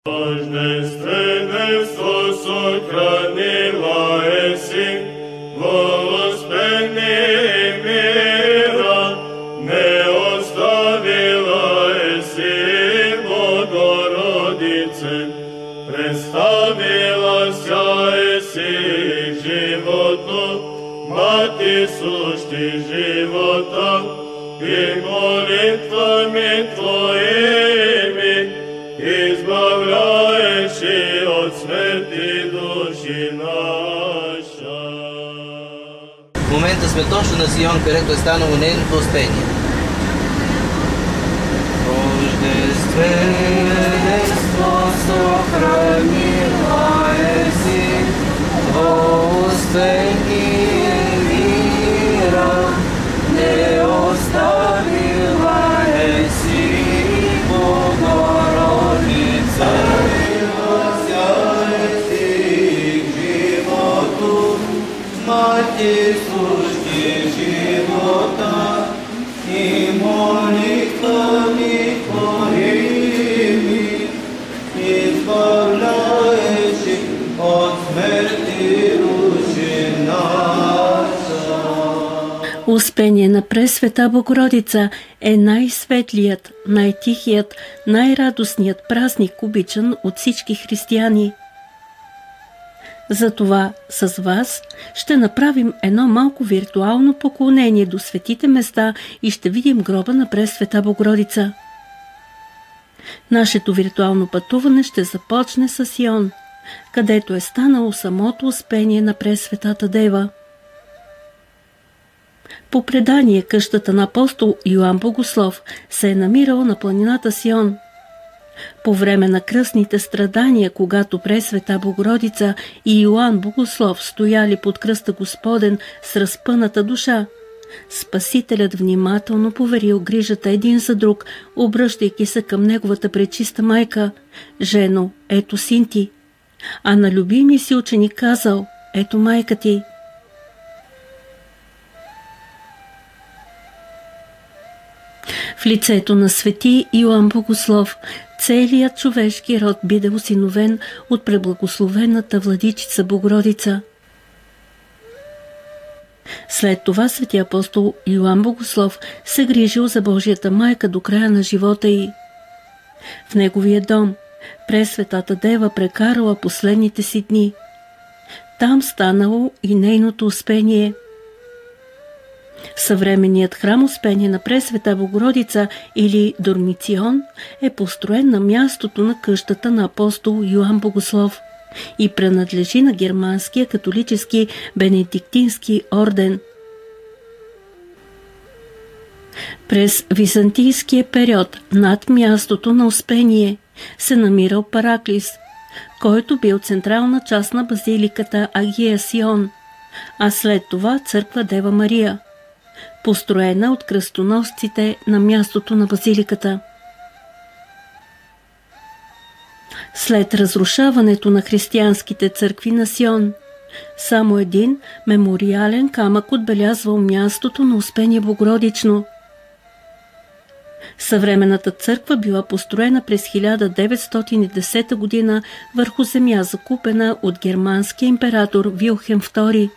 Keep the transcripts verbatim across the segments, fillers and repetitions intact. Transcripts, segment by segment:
Божественство сохранила еси, во успение мира не оставила еси, Богородице, представила ся еси животу, мати сущи живота, и молитвами Твоими избавляешь и от смерти души наша. В момента сме точно на Сион, където е станало нейното успение. Рождественство сохранила еси, во успение мира не оставила еси, Богородица. Вася еси к животу, мати сущи живота, и молитвами Твоими избавляешь от смерти души наша. Успение на Пресвета Богородица е най-светлият, най-тихият, най-радостният празник, обичан от всички християни. Затова с вас ще направим едно малко виртуално поклонение до светите места и ще видим гроба на Пресвета Богородица. Нашето виртуално пътуване ще започне с Сион, където е станало самото успение на Пресветата Дева. По предание, къщата на апостол Йоан Богослов се е намирала на планината Сион. По време на кръстните страдания, когато Пресвета Богородица и Йоан Богослов стояли под кръста Господен с разпъната душа, Спасителят внимателно поверил грижата един за друг, обръщайки се към неговата пречиста майка: „Жено, ето син ти“, а на любимия си ученик казал: „Ето майка ти“. В лицето на свети Йоан Богослов целият човешки род биде осиновен от преблагословената владичица Богородица. След това свети апостол Йоан Богослов се грижил за Божията майка до края на живота й. В неговия дом Пресветата Дева прекарала последните си дни. Там станало и нейното успение. Съвременният храм Успение на Пресвета Богородица или Дормицион е построен на мястото на къщата на апостол Йоан Богослов и принадлежи на германския католически бенедиктински орден. През византийския период над мястото на Успение се намирал Параклис, който бил централна част на базиликата Агия Сион, а след това църква Дева Мария, построена от кръстоносците на мястото на базиликата. След разрушаването на християнските църкви на Сион, само един мемориален камък отбелязвал мястото на Успение Богородично. Съвременната църква била построена през хиляда деветстотин и десета година върху земя, закупена от германския император Вилхелм втори.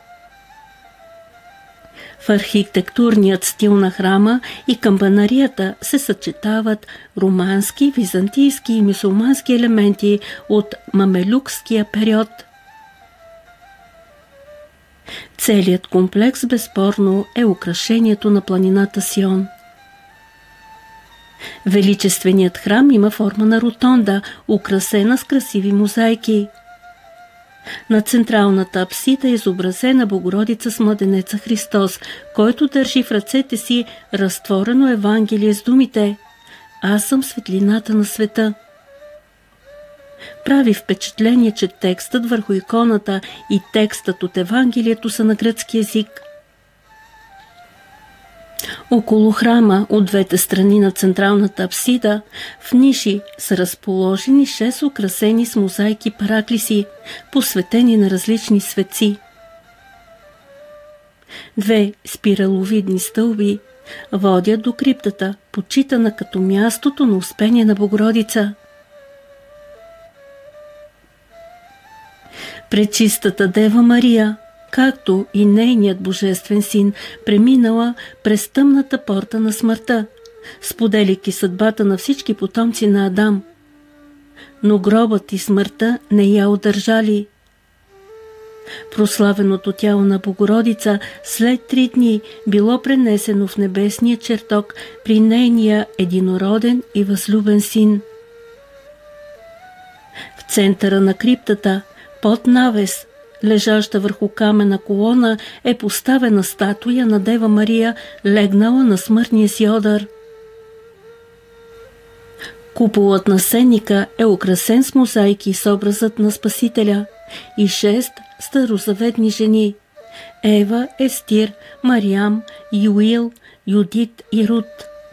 В архитектурният стил на храма и камбанарията се съчетават романски, византийски и мюсюлмански елементи от мамелюкския период. Целият комплекс безспорно е украшението на планината Сион. Величественият храм има форма на ротонда, украсена с красиви мозайки. На централната апсида е изобразена Богородица с младенеца Христос, който държи в ръцете си разтворено Евангелие с думите: „Аз съм светлината на света“. Прави впечатление, че текстът върху иконата и текстът от Евангелието са на гръцки език. Около храма, от двете страни на централната апсида, в ниши са разположени шест украсени с мозайки параклиси, посветени на различни светци. Две спираловидни стълби водят до криптата, почитана като мястото на Успение на Богородица. Пречистата Дева Мария, както и нейният Божествен син, преминала през тъмната порта на смъртта, споделяйки съдбата на всички потомци на Адам. Но гробът и смъртта не я удържали. Прославеното тяло на Богородица след три дни било пренесено в небесния чертог при нейния единороден и възлюбен син. В центъра на криптата, под навес, лежаща върху камена колона, е поставена статуя на Дева Мария, легнала на смъртния си одър. Куполът на сенника е украсен с мозайки с образът на Спасителя и шест старозаветни жени – Ева, Естир, Мариам, Юил, Юдит и Рут.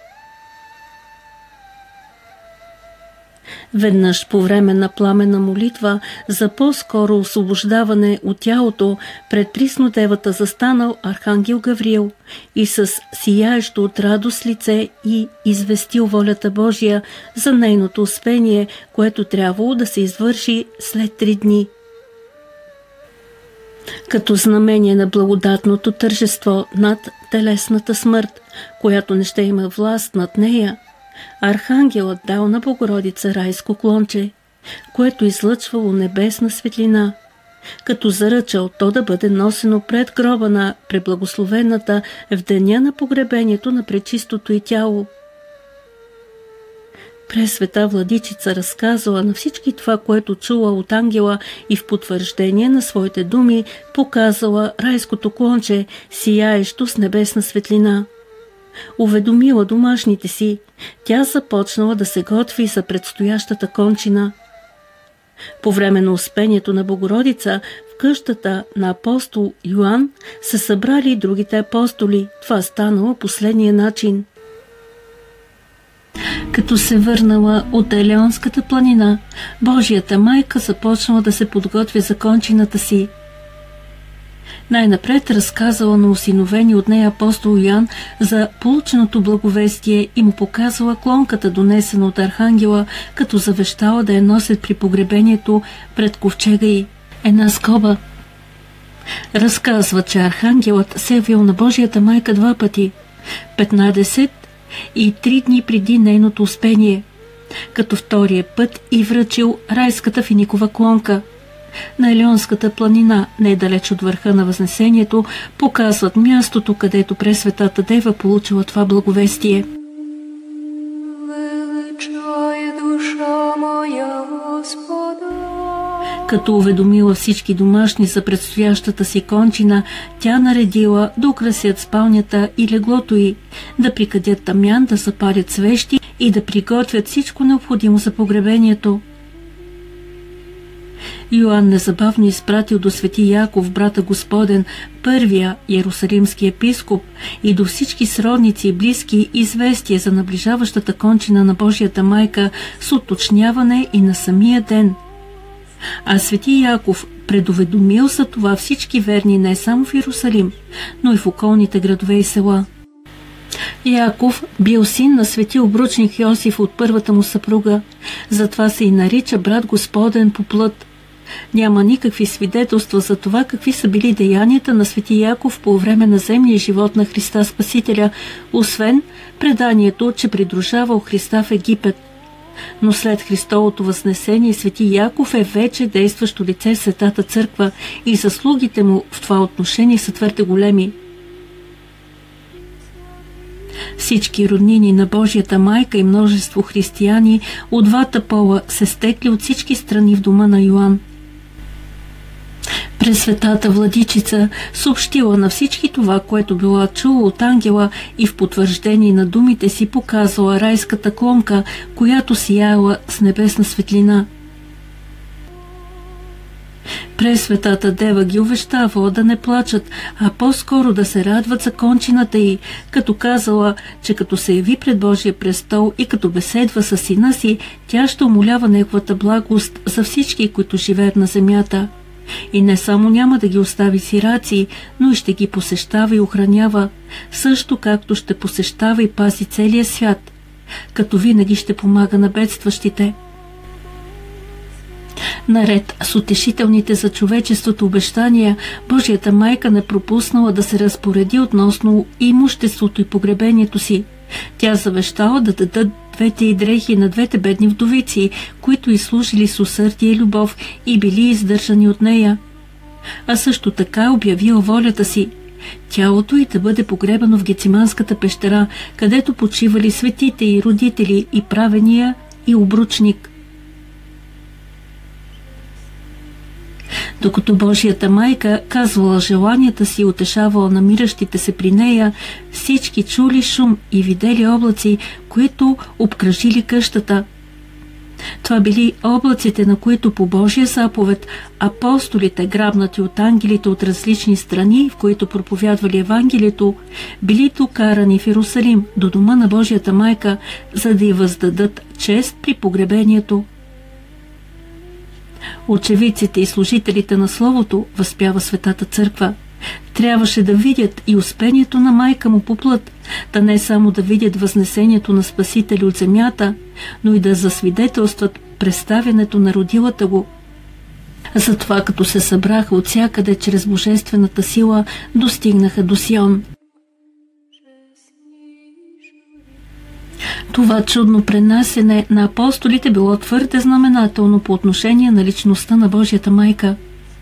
Веднъж по време на пламена молитва за по-скоро освобождаване от тялото, пред Приснодевата застанал архангел Гавриил и с сияещо от радост лице и известил волята Божия за нейното успение, което трябвало да се извърши след три дни. Като знамение на благодатното тържество над телесната смърт, която не ще има власт над нея, архангелът дал на Богородица райско клонче, което излъчвало небесна светлина, като заръчал то да бъде носено пред гроба на преблагословената в деня на погребението на пречистото й тяло. Пресвета Владичица разказала на всички това, което чула от ангела, и в потвърждение на своите думи показала райското клонче, сияещо с небесна светлина. Уведомила домашните си, тя започнала да се готви за предстоящата кончина. По време на успението на Богородица в къщата на апостол Йоан се събрали и другите апостоли. Това станало последния начин. Като се върнала от Елеонската планина, Божията майка започнала да се подготвя за кончината си. Най-напред разказала на усиновени от нея апостол Йоан за полученото благовестие и му показала клонката, донесена от архангела, като завещала да я носят при погребението пред ковчега й. Една скоба. Разказва, че архангелът се явил на Божията майка два пъти, петнадесет и три дни преди нейното успение, като втория път и връчил райската финикова клонка. На Елеонската планина, недалеч от върха на Възнесението, показват мястото, където Пресветата Дева получила това благовестие. Величай душа моя Господа. Като уведомила всички домашни за предстоящата си кончина, тя наредила да украсят спалнята и леглото й, да прикадят тамян, да запалят свещи и да приготвят всичко необходимо за погребението. Йоан незабавно изпратил до свети Яков, брата Господен, първия иерусалимски епископ, и до всички сродници и близки известие за наближаващата кончина на Божията майка с уточняване и на самия ден. А свети Яков предуведомил за това всички верни не само в Иерусалим, но и в околните градове и села. Яков бил син на свети обручник Йосиф от първата му съпруга, затова се и нарича брат Господен по плът. Няма никакви свидетелства за това какви са били деянията на свети Яков по време на земния живот на Христа Спасителя, освен преданието, че придружавал Христа в Египет. Но след Христовото възнесение свети Яков е вече действащо лице в Светата Църква и заслугите му в това отношение са твърде големи. Всички роднини на Божията майка и множество християни от двата пола се стекли от всички страни в дома на Йоан. Пресветата Владичица съобщила на всички това, което била чула от ангела, и в потвърждение на думите си показала райската клонка, която сияла с небесна светлина. Пресветата Дева ги увещавала да не плачат, а по-скоро да се радват за кончината й, като казала, че като се яви пред Божия престол и като беседва със сина си, тя ще умолява неговата благост за всички, които живеят на земята. И не само няма да ги остави сираци, но и ще ги посещава и охранява, също както ще посещава и пази целия свят, като винаги ще помага на бедстващите. Наред с утешителните за човечеството обещания, Божията майка не пропуснала да се разпореди относно имуществото и погребението си. Тя завещала да дадат двете й дрехи на двете бедни вдовици, които й служили с усърдие и любов и били издържани от нея. А също така обявила волята си тялото й да бъде погребано в Гециманската пещера, където почивали светите и родители и правения и обручник. Докато Божията майка казвала желанията си и утешавала намиращите се при нея, всички чули шум и видели облаци, които обкръжили къщата. Това били облаците, на които по Божия заповед апостолите, грабнати от ангелите от различни страни, в които проповядвали Евангелието, били докарани в Иерусалим до дома на Божията майка, за да й въздадат чест при погребението. Очевидците и служителите на Словото, възпява Светата Църква, трябваше да видят и успението на майка му по плът, да не само да видят възнесението на Спасителя от земята, но и да засвидетелстват представянето на родилата го. Затова, като се събраха от всякъде чрез божествената сила, достигнаха до Сион. Това чудно пренасене на апостолите било твърде знаменателно по отношение на личността на Божията майка.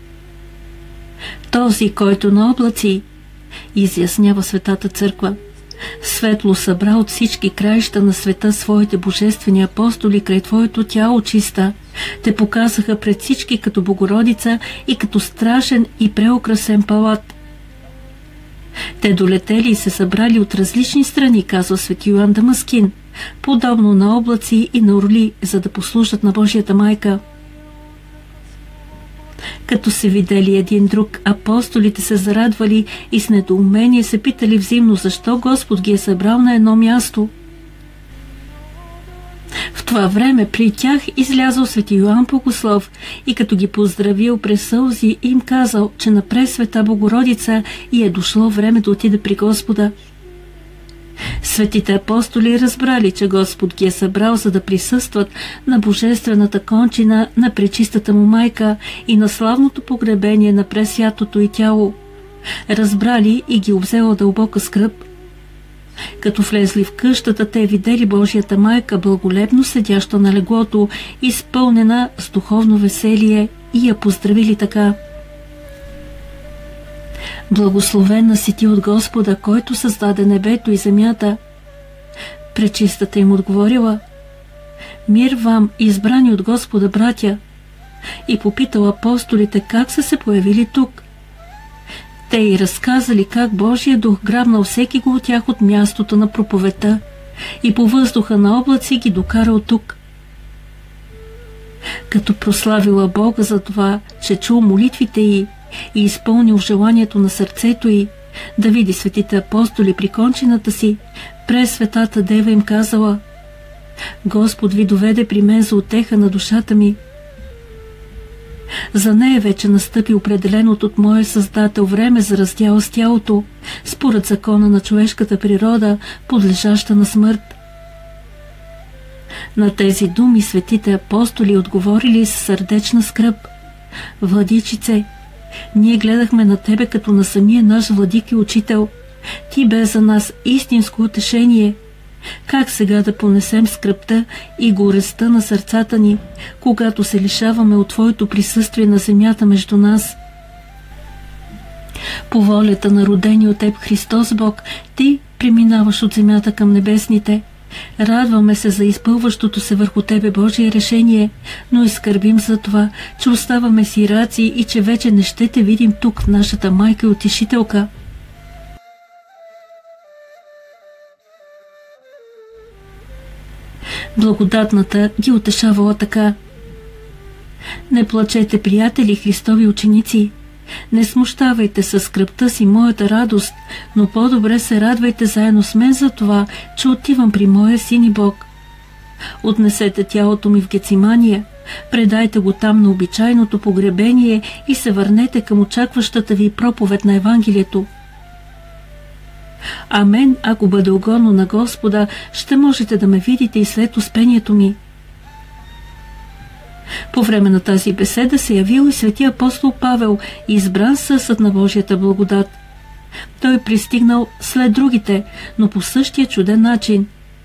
Този, който на облаци, изяснява Светата Църква, светло събра от всички краища на света своите божествени апостоли край Твоето тяло чиста. Те показаха пред всички като Богородица и като страшен и преукрасен палат. Те долетели и се събрали от различни страни, казва свети Йоан Дамаскин, подобно на облаци и на орли, за да послужат на Божията майка. Като се видели един друг, апостолите се зарадвали и с недоумение се питали взаимно защо Господ ги е събрал на едно място. В това време при тях излязъл свети Йоан Богослов и като ги поздравил през сълзи, им казал, че на Пресвета Богородица и е дошло време да отиде при Господа. Светите апостоли разбрали, че Господ ги е събрал, за да присъстват на божествената кончина на пречистата му майка и на славното погребение на пресвятото й тяло. Разбрали и ги обзела дълбока скръб. Като влезли в къщата, те видели Божията майка благолепно седяща на леглото, изпълнена с духовно веселие, и я поздравили така: Благословена си ти от Господа, който създаде небето и земята. Пречистата им отговорила: Мир вам, избрани от Господа братя. И попитала апостолите как са се появили тук. Те й разказали как Божия дух грабнал всеки го от тях от мястото на проповедта и по въздуха на облаци ги докарал тук. Като прославила Бога за това, че чул молитвите й и изпълнил желанието на сърцето й да види светите апостоли при кончината си, през Светата Дева им казала: Господ ви доведе при мен за утеха на душата ми. За нея вече настъпи определеното от моя Създател време за раздял с тялото, според закона на човешката природа, подлежаща на смърт. На тези думи светите апостоли отговорили с сърдечна скръб: Владичице, ние гледахме на Тебе като на самия наш владик и учител. Ти бе за нас истинско утешение. Как сега да понесем скръбта и горестта на сърцата ни, когато се лишаваме от Твоето присъствие на земята между нас? По волята на родени от Теб Христос Бог, Ти преминаваш от земята към небесните. Радваме се за изпълващото се върху Тебе Божие решение, но и скърбим за това, че оставаме сираци и че вече не ще Те видим тук, нашата майка и утешителка. Благодатната ги утешавала така: Не плачете, приятели, Христови ученици. Не смущавайте със скръбта си моята радост, но по-добре се радвайте заедно с мен за това, че отивам при моя Син и Бог. Отнесете тялото ми в Гецимания, предайте го там на обичайното погребение и се върнете към очакващата ви проповед на Евангелието. А мен, ако бъде угодно на Господа, ще можете да ме видите и след успението ми. По време на тази беседа се явил и светия апостол Павел, избран съсъд на Божията благодат. Той пристигнал след другите, но по същия чуден начин.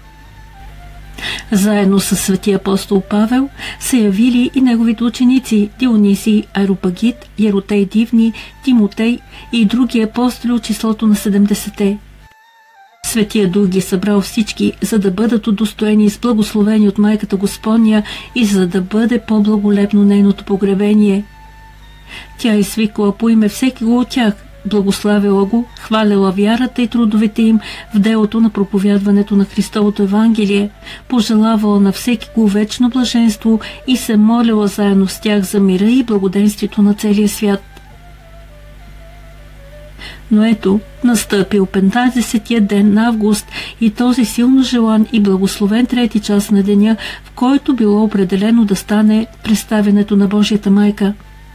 Заедно с светия апостол Павел се явили и неговите ученици Дионисий, Ареопагит, Еротей Дивни, Тимотей и други апостоли от числото на седемдесете. Светия Дух ги събрал всички, за да бъдат удостоени с благословени от Майката Господня и за да бъде по-благолепно нейното погребение. Тя извикала по име всеки го от тях, благославила го, хвалила вярата и трудовете им в делото на проповядването на Христовото Евангелие, пожелавала на всеки го вечно блаженство и се молила заедно с тях за мира и благоденствието на целия свят. Но ето, настъпил петнадесетия ден на август и този силно желан и благословен трети час на деня, в който било определено да стане представянето на Божията майка.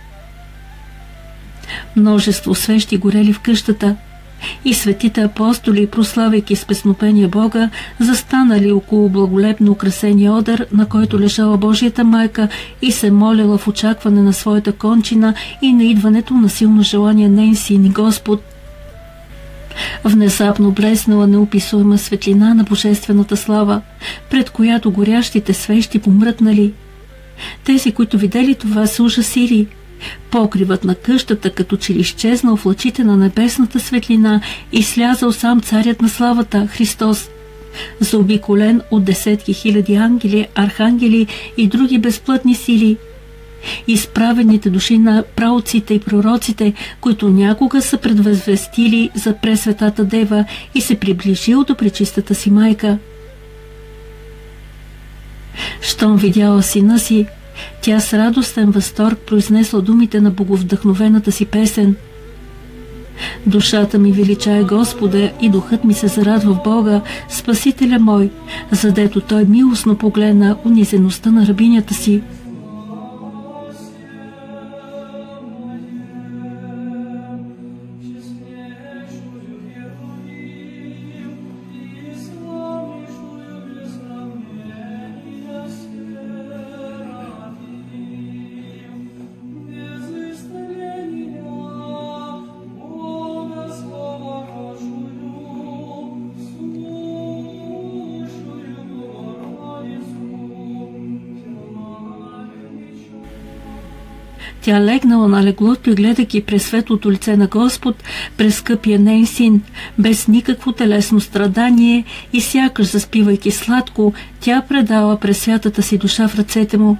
Множество свещи горели в къщата и светите апостоли, прославяйки с песнопения Бога, застанали около благолепно украсения одър, на който лежала Божията майка и се молила в очакване на своята кончина и на идването на силно желание нейн син и Господ. Внезапно блеснала неописуема светлина на божествената слава, пред която горящите свещи помръкнали. Тези, които видели това, се ужасили. Покривът на къщата като че ли изчезнал в лъчите на небесната светлина и слязал сам царят на славата, Христос, заобиколен от десетки хиляди ангели, архангели и други безплътни сили. Изправените души на праотците и пророците, които някога са предвъзвестили за пресветата дева и се приближил до пречистата си майка. Щом видяла сина си, тя с радостен възторг произнесла думите на боговдъхновената си песен. Душата ми величае Господа и духът ми се зарадва в Бога, Спасителя мой, задето той милостно погледна унизеността на рабинята си. Тя легнала на леглото и гледайки през светлото лице на Господ, през скъпия нейн син, без никакво телесно страдание и сякаш заспивайки сладко, тя предала през святата си душа в ръцете му.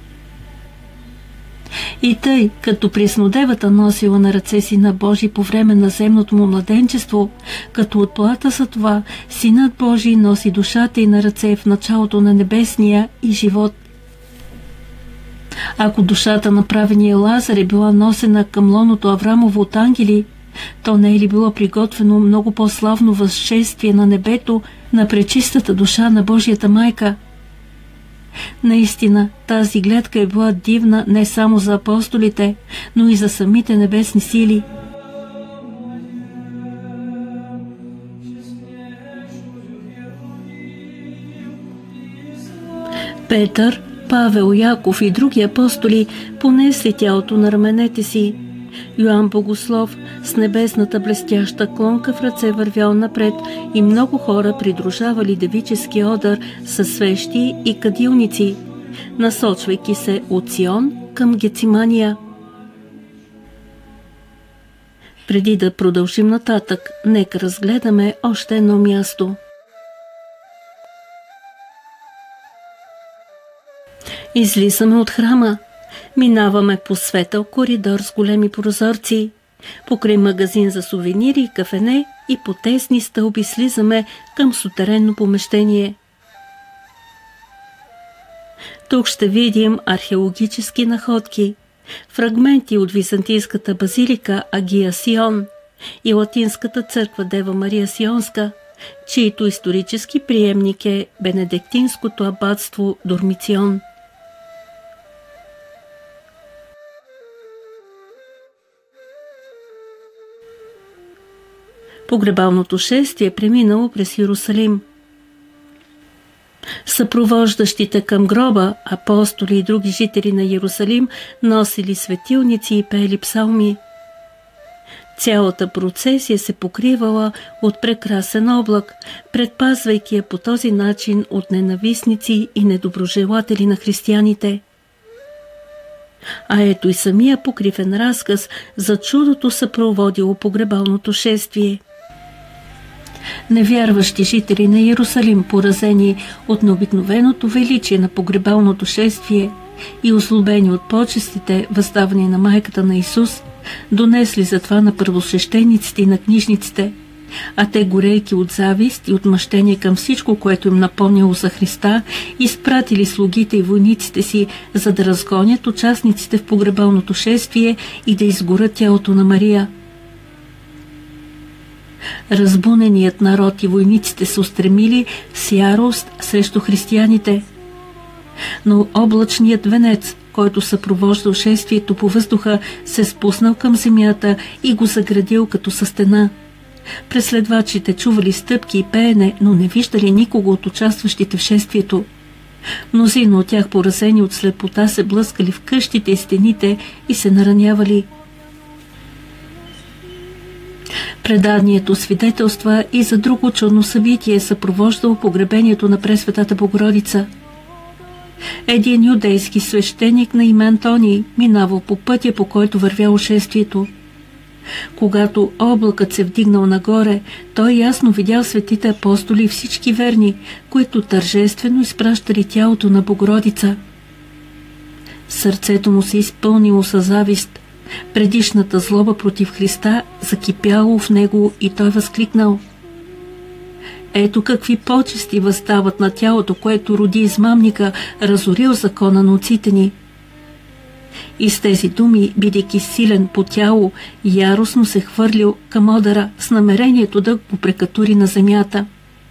И тъй, като преснодевата носила на ръце Сина Божий по време на земното му младенчество, като отплата за това, Синът Божий носи душата й на ръце в началото на небесния и живот. Ако душата на правения Лазар е била носена към лоното Аврамово от ангели, то не е ли било приготвено много по-славно възшествие на небето на пречистата душа на Божията майка? Наистина, тази гледка е била дивна не само за апостолите, но и за самите небесни сили. Петър, Павел, Яков и други апостоли понесли тялото на раменете си. Йоан Богослов с небесната блестяща клонка в ръце вървял напред и много хора придружавали девически одър със свещи и кадилници, насочвайки се от Сион към Гецимания. Преди да продължим нататък, нека разгледаме още едно място. Излизаме от храма. Минаваме по светъл коридор с големи прозорци, покрай магазин за сувенири и кафене и по тесни стълби слизаме към сутеренно помещение. Тук ще видим археологически находки, фрагменти от византийската базилика Агия Сион и латинската църква Дева Мария Сионска, чието исторически приемник е бенедиктинското абатство Дормицион. Погребалното шествие преминало през Йерусалим. Съпровождащите към гроба апостоли и други жители на Иерусалим носили светилници и пели псалми. Цялата процесия се покривала от прекрасен облак, предпазвайки я по този начин от ненавистници и недоброжелатели на християните. А ето и самия покривен разказ за чудото съпроводило погребалното шествие. Невярващи жители на Иерусалим, поразени от необикновеното величие на погребалното шествие и озлобени от почестите, въздавани на майката на Исус, донесли затова на първосвещениците и на книжниците, а те, горейки от завист и отмъщение към всичко, което им напомняло за Христа, изпратили слугите и войниците си, за да разгонят участниците в погребалното шествие и да изгорят тялото на Мария. Разбуненият народ и войниците се устремили с ярост срещу християните. Но облачният венец, който съпровождал шествието по въздуха, се спуснал към земята и го заградил като със стена. Преследвачите чували стъпки и пеене, но не виждали никого от участващите в шествието. Мнозина от тях, поразени от слепота, се блъскали в къщите и стените и се наранявали. Преданието свидетелства и за друго чудно събитие, съпровождало погребението на Пресветата Богородица. Един юдейски свещеник на име Антоний минавал по пътя, по който вървяло шествието. Когато облакът се вдигнал нагоре, той ясно видял светите апостоли и всички верни, които тържествено изпращали тялото на Богородица. Сърцето му се изпълнило със завист. Предишната злоба против Христа закипяло в него и той възкликнал: ето какви почести възстават на тялото, което роди измамника, разорил закона на отците ни. И с тези думи, бидейки силен по тяло, яростно се хвърлил към одъра с намерението да го прекатури на земята.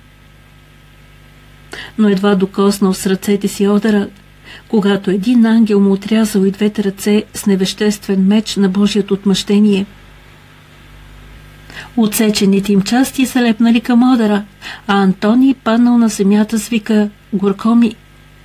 Но едва докоснал с ръцете си одъра, когато един ангел му отрязал и двете ръце с невеществен меч на Божието отмъщение. Отсечените им части са лепнали към одъра, а Антоний паднал на земята с вика: горко ми!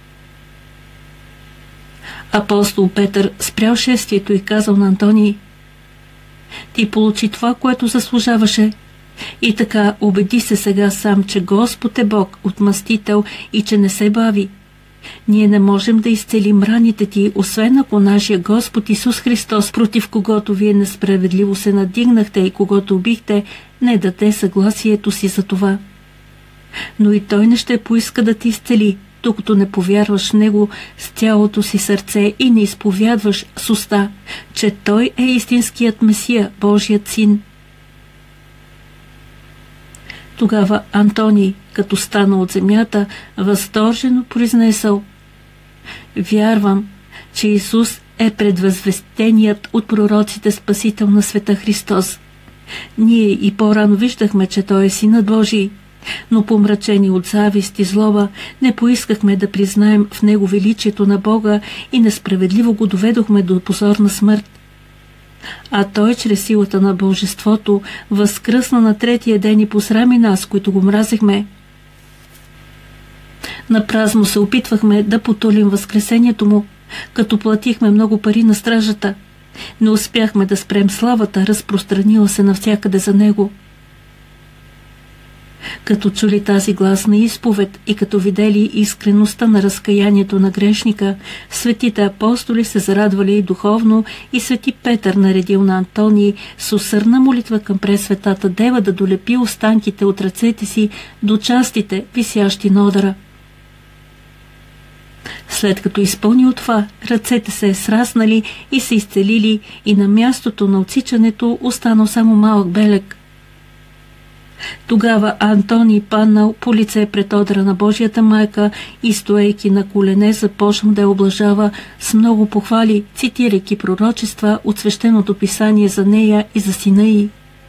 Апостол Петър спрял шествието и казал на Антоний: ти получи това, което заслужаваше. И така убеди се сега сам, че Господ е Бог, отмъстител и че не се бави. Ние не можем да изцелим раните ти, освен ако нашия Господ Исус Христос, против когото вие несправедливо се надигнахте и когото убихте, не даде съгласието си за това. Но и Той не ще поиска да ти изцели, докато не повярваш в Него с цялото си сърце и не изповядваш с уста, че Той е истинският Месия, Божият Син. Тогава Антоний, като стана от земята, възторжено произнесъл: вярвам, че Исус е предвъзвестеният от пророците Спасител на света Христос. Ние и по-рано виждахме, че Той е Синът Божий, но помрачени от завист и злоба не поискахме да признаем в Него величието на Бога и несправедливо го доведохме до позорна смърт. А Той чрез силата на Божеството възкръсна на третия ден и посрами нас, които го мразехме. Напразно се опитвахме да потулим възкресението му, като платихме много пари на стражата. Не успяхме да спрем славата, разпространила се навсякъде за него. Като чули тази гласна изповед и като видели искреността на разкаянието на грешника, светите апостоли се зарадвали и духовно, и свети Петър наредил на Антоний с усърдна молитва към Пресветата Дева да долепи останките от ръцете си до частите, висящи на одъра. След като изпълнил това, ръцете се е сраснали и се изцелили, и на мястото на отсичането останал само малък белег. Тогава Антоний паднал по лице пред одъра на Божията майка и, стоейки на колене, започнал да я облажава с много похвали, цитирайки пророчества от свещеното писание за нея и за сина й.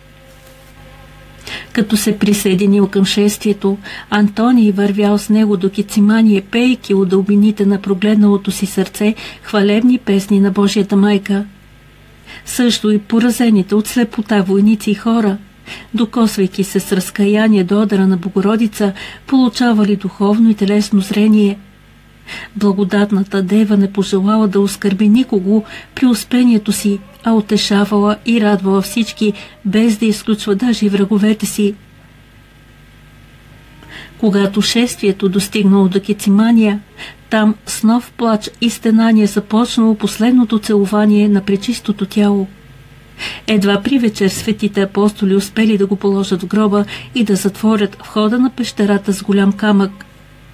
Като се присъединил към шествието, Антоний вървял с него до Гецимания, пейки от дълбините на прогледналото си сърце хвалебни песни на Божията майка. Също и поразените от слепота войници и хора, докосвайки се с разкаяние до одъра на Богородица, получавали духовно и телесно зрение. Благодатната дева не пожелала да оскърби никого при успението си, а утешавала и радвала всички, без да изключва даже и враговете си. Когато шествието достигнало до Гецимания, там с нов плач и стенание започнало последното целувание на пречистото тяло. Едва при вечер светите апостоли успели да го положат в гроба и да затворят входа на пещерата с голям камък.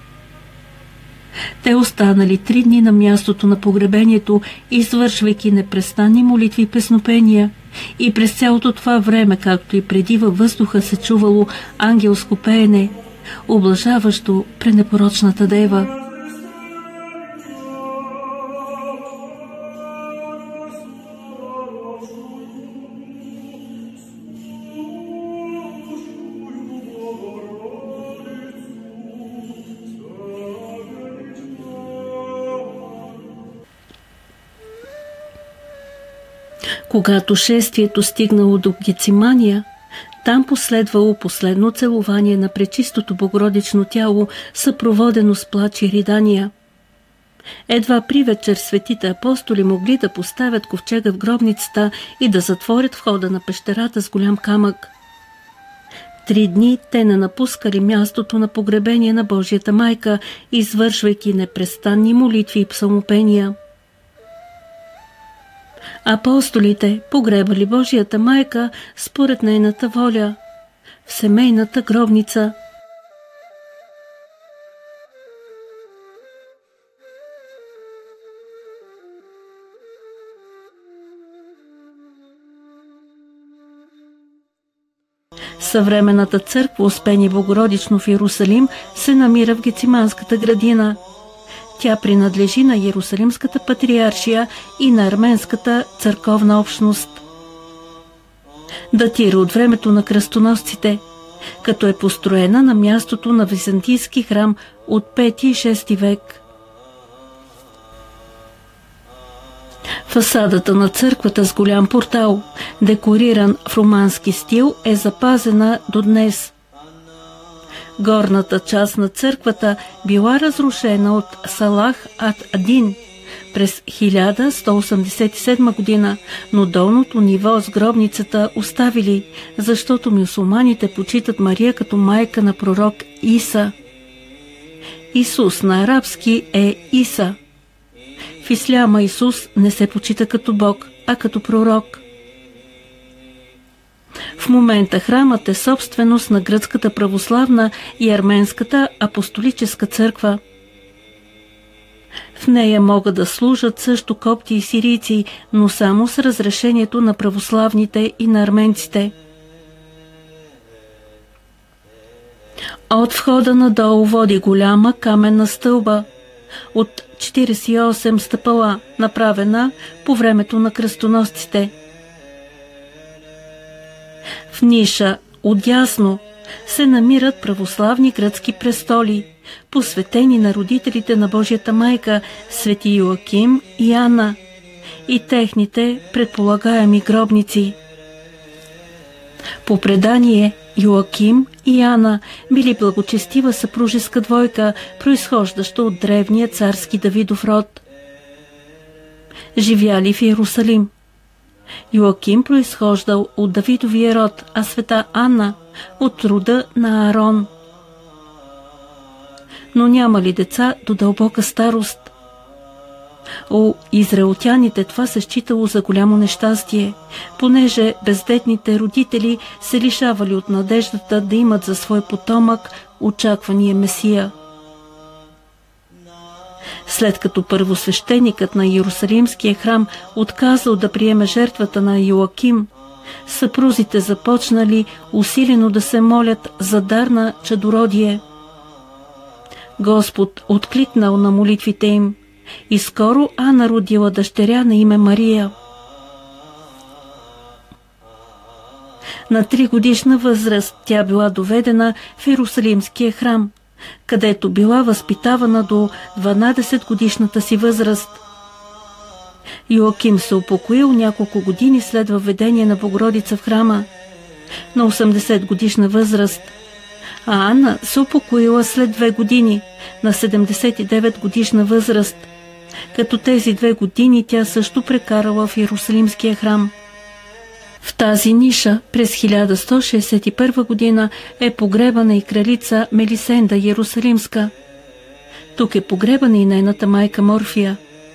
Те останали три дни на мястото на погребението, извършвайки непрестанни молитви и песнопения, и през цялото това време, както и преди, във въздуха се чувало ангелско пеене, облажаващо пренепорочната дева. Когато шествието стигнало до Гецимания, там последвало последно целувание на пречистото богородично тяло, съпроводено с плач и ридания. Едва при вечер светите апостоли могли да поставят ковчега в гробницата и да затворят входа на пещерата с голям камък. Три дни те не напускали мястото на погребение на Божията майка, извършвайки непрестанни молитви и псалмопения. Апостолите погребали Божията майка според нейната воля в семейната гробница. Съвременната църква Успение Богородично в Иерусалим се намира в Гециманската градина. Тя принадлежи на Иерусалимската патриаршия и на арменската църковна общност. Датира от времето на кръстоносците, като е построена на мястото на византийски храм от пети и шести век. Фасадата на църквата с голям портал, декориран в романски стил, е запазена до днес. Горната част на църквата била разрушена от Салах ад-Адин през хиляда сто осемдесет и седма година, но долното ниво с гробницата оставили, защото мюсюлманите почитат Мария като майка на пророк Иса. Исус на арабски е Иса. В исляма Исус не се почита като Бог, а като пророк. В момента храмът е собственост на Гръцката православна и Арменската апостолическа църква. В нея могат да служат също копти и сирийци, но само с разрешението на православните и на арменците. От входа надолу води голяма каменна стълба от четиридесет и осем стъпала, направена по времето на кръстоносците. В ниша отдясно се намират православни гръцки престоли, посветени на родителите на Божията майка, свети Йоаким и Анна, и техните предполагаеми гробници. По предание, Йоаким и Анна били благочестива съпружеска двойка, произхождаща от древния царски Давидов род. Живяли в Иерусалим. Йоаким произхождал от Давидовия род, а света Анна от рода на Аарон. Но нямали деца до дълбока старост. У израелтяните това се считало за голямо нещастие, понеже бездетните родители се лишавали от надеждата да имат за свой потомък очаквания Месия. След като първосвещеникът на Иерусалимския храм отказал да приеме жертвата на Йоаким, съпрузите започнали усилено да се молят за дар на чадородие. Господ откликнал на молитвите им и скоро Ана родила дъщеря на име Мария. На тригодишна възраст тя била доведена в Иерусалимския храм, където била възпитавана до дванадесетгодишната си възраст. Йоаким се упокоил няколко години след въведение на Богородица в храма. на осемдесет годишна възраст, а Анна се упокоила след две години, на седемдесет и девет годишна възраст, като тези две години тя също прекарала в Иерусалимския храм. В тази ниша през хиляда сто шейсет и първа година е погребана и кралица Мелисенда Иерусалимска. Тук е погребана и нейната майка Морфия.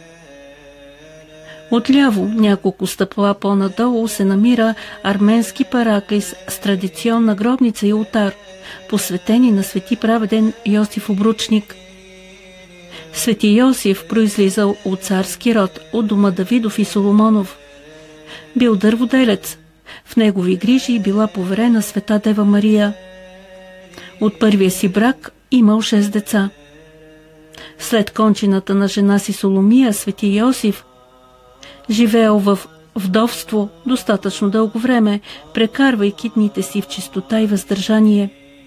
Отляво, няколко стъпала по-надолу, се намира арменски параклис с традиционна гробница и олтар, посветени на свети праведен Йосиф Обручник. Свети Йосиф произлизал от царски род, от дома Давидов и Соломонов. Бил дърводелец. В негови грижи била поверена света Дева Мария. От първия си брак имал шест деца. След кончината на жена си Соломия, свети Йосиф живеел в вдовство достатъчно дълго време, прекарвайки дните си в чистота и въздържание.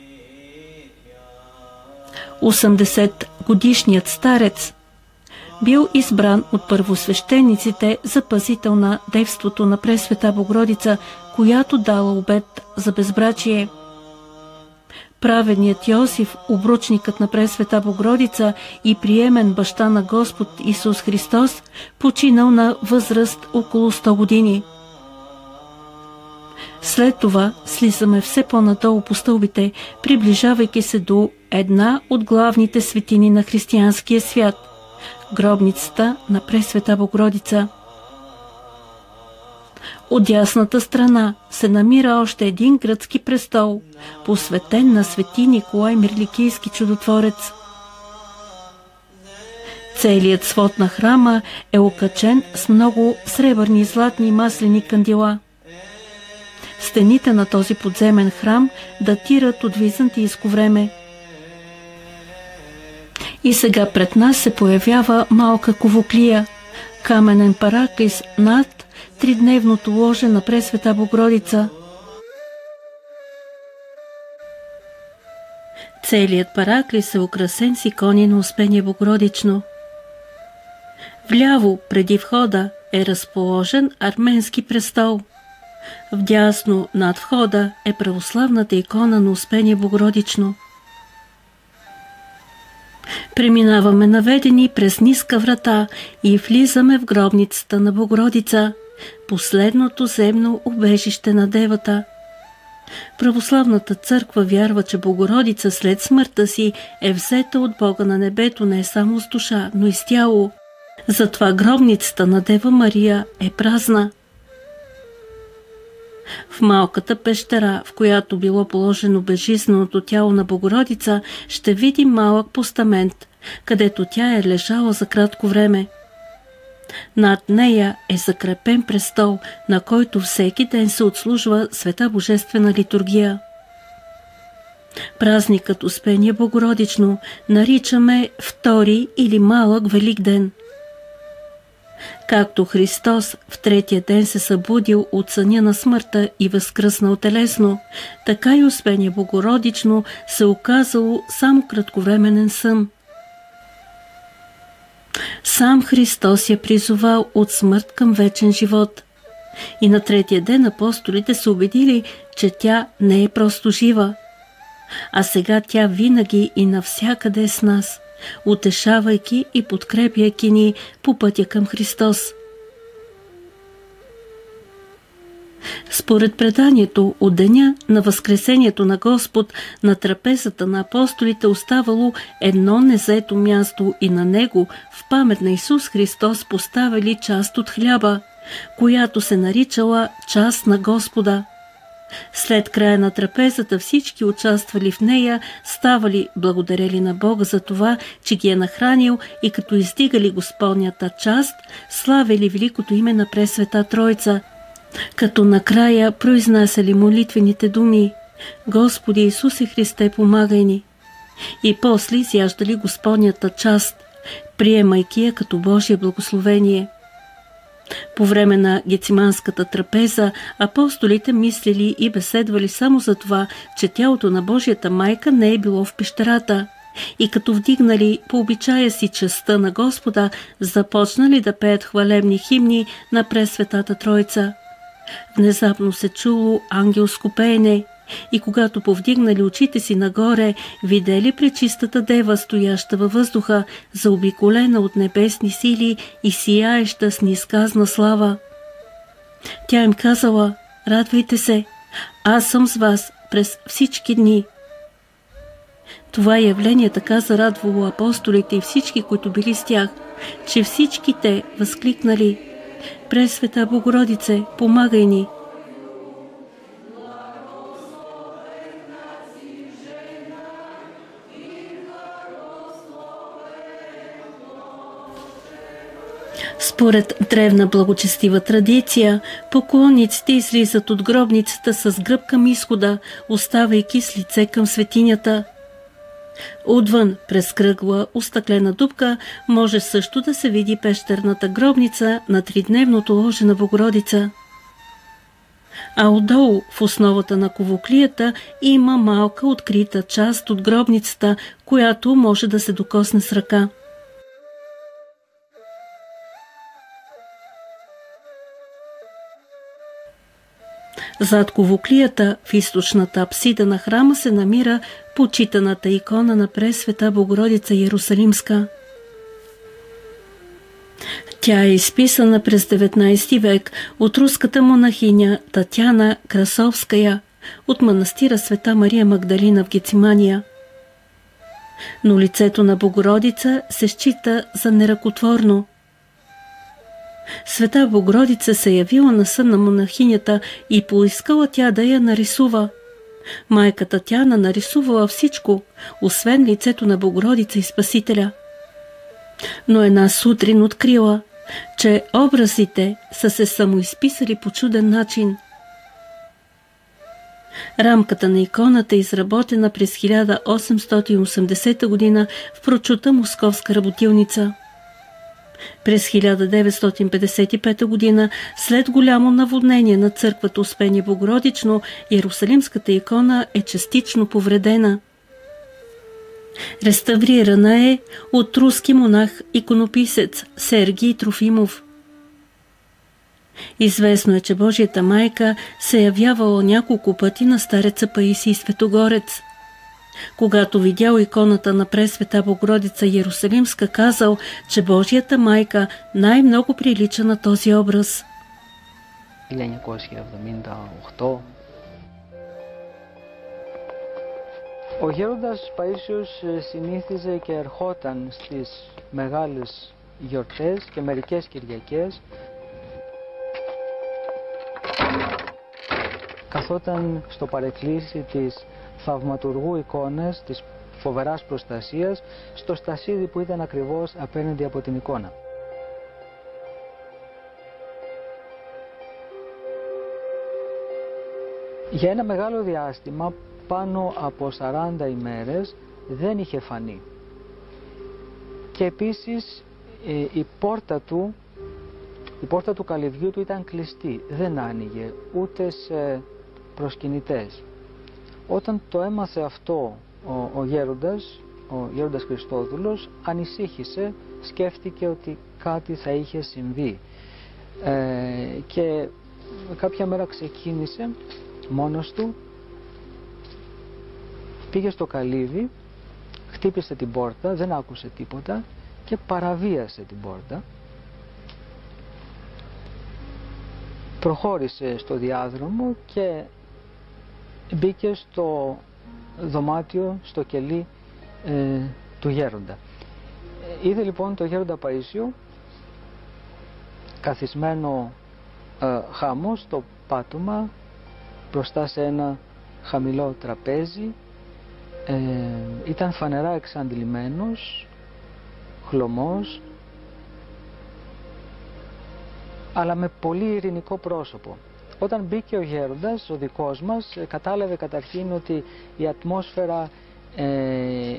осемдесет годишният старец бил избран от първосвещениците за пазител на девството на Пресвета Богородица, която дала обет за безбрачие. Праведният Йосиф, обручникът на Пресвета Богородица и приемен баща на Господ Исус Христос, починал на възраст около сто години. След това слизаме все по-надолу по стълбите, приближавайки се до една от главните светини на християнския свят – гробницата на Пресвета Богородица. От дясната страна се намира още един гръцки престол, посветен на свети Николай Мирликийски чудотворец. Целият свод на храма е окачен с много сребърни, златни и маслени кандила. Стените на този подземен храм датират от византийско време. И сега пред нас се появява малка ковоклия, каменен параклис над тридневното ложе на Пресвета Богородица. Целият параклис е украсен с икони на Успение Богородично. Вляво, преди входа, е разположен арменски престол. Вдясно над входа е православната икона на Успение Богородично. Преминаваме наведени през ниска врата и влизаме в гробницата на Богородица, последното земно убежище на Девата. Православната църква вярва, че Богородица след смъртта си е взета от Бога на небето не само с душа, но и с тяло. Затова гробницата на Дева Мария е празна. В малката пещера, в която било положено безжизненото тяло на Богородица, ще видим малък постамент, където тя е лежала за кратко време. Над нея е закрепен престол, на който всеки ден се отслужва света божествена литургия. Празникът Успение Богородично наричаме втори или малък Велик ден. Както Христос в третия ден се събудил от съня на смъртта и възкръснал телесно, така и Успение Богородично се оказало само кратковременен сън. Сам Христос я призовал от смърт към вечен живот. И на третия ден апостолите се убедили, че тя не е просто жива, а сега тя винаги и навсякъде е с нас, утешавайки и подкрепяйки ни по пътя към Христос. Според преданието, от деня на възкресението на Господ на трапезата на апостолите оставало едно незаето място и на него в памет на Исус Христос поставили част от хляба, която се наричала част на Господа. След края на трапезата всички участвали в нея, ставали благодарели на Бога за това, че ги е нахранил и като издигали Господнята част, славили великото име на Пресвета Тройца, като накрая произнасяли молитвените думи: Господи Исусе Христе, помагай ни! И после изяждали Господнята част, приемайки я като Божие благословение. По време на Гециманската трапеза апостолите мислили и беседвали само за това, че тялото на Божията майка не е било в пещерата, и като вдигнали по обичая си честта на Господа, започнали да пеят хвалебни химни на Пресветата Тройца. Внезапно се чуло ангелско пеене и когато повдигнали очите си нагоре, видели пречистата дева, стояща във въздуха, заобиколена от небесни сили и сияеща с несказна слава. Тя им казала: радвайте се, аз съм с вас през всички дни. Това явление така зарадвало апостолите и всички, които били с тях, че всички те възкликнали: Пресвета Богородице, помагай ни! Според древна благочестива традиция, поклонниците излизат от гробницата с гръб към изхода, оставайки с лице към светинята. Отвън, през кръгла остъклена дупка, може също да се види пещерната гробница на тридневното ложе на Богородица. А отдолу, в основата на ковоклията, има малка открита част от гробницата, която може да се докосне с ръка. Зад ковоклията, в източната апсида на храма, се намира почитаната икона на Пресвета Богородица Иерусалимска. Тя е изписана през деветнайсети век от руската монахиня Татяна Красовская от манастира Света Мария Магдалина в Гецимания. Но лицето на Богородица се счита за неръкотворно. Света Богородица се явила на сън на монахинята и поискала тя да я нарисува. Майка Татяна нарисувала всичко, освен лицето на Богородица и Спасителя. Но една сутрин открила, че образите са се самоизписали по чуден начин. Рамката на иконата е изработена през хиляда осемстотин и осемдесета година в прочута московска работилница. През хиляда деветстотин петдесет и пета година, след голямо наводнение на църквата Успение Богородично, Иерусалимската икона е частично повредена. Реставрирана е от руски монах-иконописец Сергий Трофимов. Известно е, че Божията майка се явявала няколко пъти на стареца Паисий Светогорец. Когато видял иконата на Пресвета Богородица Иерусалимска, казал, че Божията майка най-много прилича на този образ. χίλια εννιακόσια εβδομήντα οκτώ Ο γέροντας Παΐσιος συνήθιζε και ερχόταν στις μεγάλες γιορτές και μερικές Κυριακές. Καθόταν στο παρεκκλήσι της θαυματουργού εικόνας της φοβεράς προστασίας στο στασίδι που ήταν ακριβώς απέναντι από την εικόνα. Για ένα μεγάλο διάστημα, πάνω από σαράντα ημέρες, δεν είχε φανεί. Και επίσης η πόρτα του, η πόρτα του καλυβιού του ήταν κλειστή, δεν άνοιγε ούτε σε προσκυνητές. Όταν το έμαθε αυτό ο, ο γέροντας, ο γέροντας Χριστόδουλος, ανησύχησε, σκέφτηκε ότι κάτι θα είχε συμβεί. Ε, και κάποια μέρα ξεκίνησε μόνος του, πήγε στο καλύβι, χτύπησε την πόρτα, δεν άκουσε τίποτα και παραβίασε την πόρτα. Προχώρησε στο διάδρομο και μπήκε στο δωμάτιο, στο κελί ε, του γέροντα. Είδε λοιπόν το γέροντα Παΐσιο καθισμένο ε, χάμω στο πάτωμα μπροστά σε ένα χαμηλό τραπέζι. Ε, ήταν φανερά εξαντλημένος, χλωμός, αλλά με πολύ ειρηνικό πρόσωπο. Όταν μπήκε ο γέροντας, ο δικός μας, κατάλαβε καταρχήν ότι η ατμόσφαιρα ε,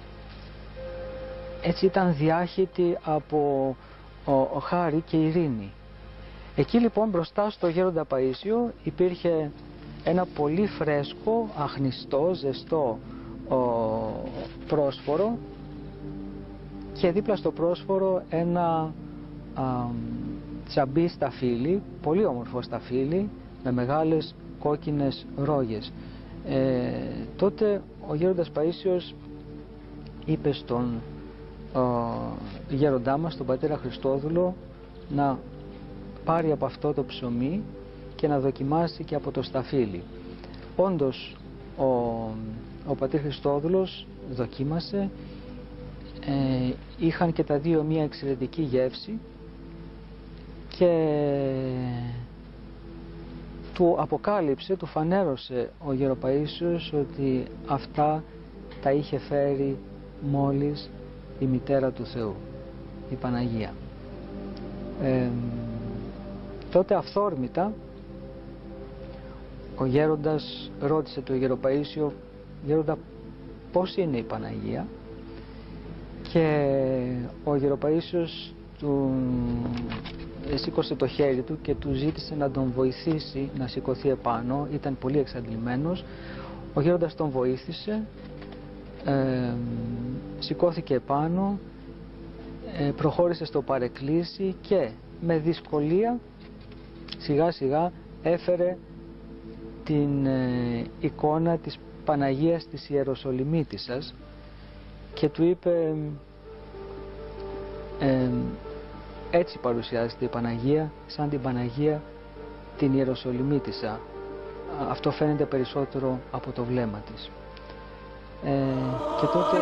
έτσι ήταν διάχυτη από ο, ο χάρη και ειρήνη. Εκεί λοιπόν μπροστά στο γέροντα Παΐσιο υπήρχε ένα πολύ φρέσκο, αχνιστό, ζεστό ο, πρόσφορο και δίπλα στο πρόσφορο ένα α, τσαμπί σταφύλι, πολύ όμορφο σταφύλι, με μεγάλες κόκκινες ρόγες. Ε, τότε ο γέροντας Παΐσιος είπε στον ε, γέροντά μας, τον πατέρα Χριστόδουλο, να πάρει από αυτό το ψωμί και να δοκιμάσει και από το σταφύλι. Όντως ο, ο πατήρ Χριστόδουλος δοκίμασε, ε, είχαν και τα δύο μια εξαιρετική γεύση και του αποκάλυψε, του φανέρωσε ο γεροπαΐσιος ότι αυτά τα είχε φέρει μόλις η μητέρα του Θεού, η Παναγία. Ε, τότε αυθόρμητα ο γέροντας ρώτησε τον γεροπαΐσιο, γέροντα, πώς είναι η Παναγία, και ο γεροπαΐσιος του σήκωσε το χέρι του και του ζήτησε να τον βοηθήσει να σηκωθεί επάνω. Ήταν πολύ εξαντλημένος. Ο γέροντας τον βοήθησε, ε, σηκώθηκε επάνω, ε, προχώρησε στο παρεκκλήσι και με δυσκολία σιγά σιγά έφερε την ε, εικόνα της Παναγίας της Ιεροσολυμίτισσας και του είπε, ε, έτσι παρουσιάζεται η Παναγία, σαν την Παναγία την Ιεροσολυμίτισσα. Αυτό φαίνεται περισσότερο από το βλέμμα της. Ε, και τότε...